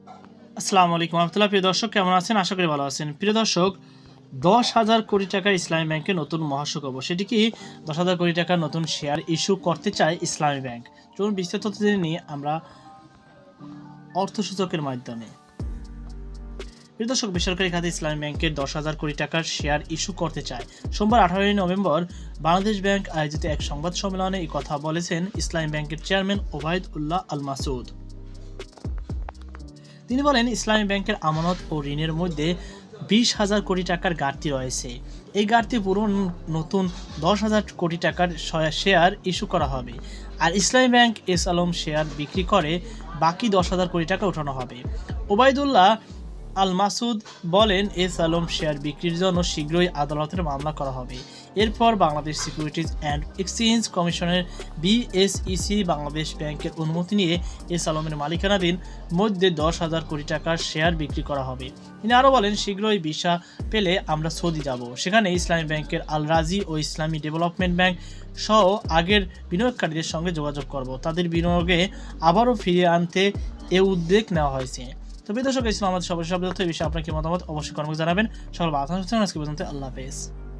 আসসালামু আলাইকুম রহমতুল্লাহ। প্রিয় দর্শক, কেমন আছেন? আশা করি ভালো আছেন। প্রিয় দর্শক, 10,000 কোটি টাকার ইসলামী ব্যাংকের নতুন মহাসুখবর। সেটি কি? 10,000 কোটি টাকার নতুন শেয়ার ইস্যু করতে চায় ইসলামী ব্যাংক। চলুন বিস্তারিত তথ্য জেনে নিই আমরা অর্থসূচকের মাধ্যমে। প্রিয় দর্শক, বেসরকারি খাতে ইসলামী ব্যাংকের 10,000 কোটি টাকার শেয়ার ইস্যু করতে চায়। সোমবার 18 নভেম্বর বাংলাদেশ ব্যাংক আয়োজিত এক সংবাদ সম্মেলনে এই কথা বলেছেন ইসলামী ব্যাংকের চেয়ারম্যান ওবায়দ উল্লাহ আল মাসুদ। তিনি বলেন, ইসলামী ব্যাংকের আমানত ও ঋণের মধ্যে 20,000 কোটি টাকার ঘাটতি রয়েছে। এই ঘাটতি পূরণ নতুন 10,000 কোটি টাকার শেয়ার ইস্যু করা হবে। আর ইসলামী ব্যাংক এস আলম শেয়ার বিক্রি করে বাকি 10,000 কোটি টাকা উঠানো হবে। ওবায়দুল্লাহ আল মাসুদ বলেন, এস আলম শেয়ার বিক্রির জন্য শীঘ্রই আদালতের মামলা করা হবে। এরপর বাংলাদেশ সিকিউরিটিজ অ্যান্ড এক্সচেঞ্জ কমিশনের বিএসইসি বাংলাদেশ ব্যাংকের অনুমতি নিয়ে এস আলমের মালিকানাধীন মধ্যে 10,000 কোটি টাকার শেয়ার বিক্রি করা হবে। তিনি আরও বলেন, শীঘ্রই ভিসা পেলে আমরা সৌদি যাব। সেখানে ইসলামী ব্যাংকের আল রাজি ও ইসলামী ডেভেলপমেন্ট ব্যাংক সহ আগের বিনিয়োগকারীদের সঙ্গে যোগাযোগ করব। তাদের বিনিয়োগে আবারও ফিরিয়ে আনতে এ উদ্যোগ নেওয়া হয়েছে। তো প্রিয় দর্শক, ইসলাম আমাদের সবার সব তথ্য এই বিষয়ে আপনার কি মতামত অবশ্যই কমেন্টে জানাবেন। সকল ভালো থাকবেন। আজকে পর্যন্ত আল্লাহ হাফেজ।